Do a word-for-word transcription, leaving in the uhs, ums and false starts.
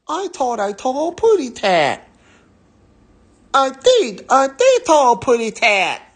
I thought I told Puddy that. I did. I did tell Puddy that.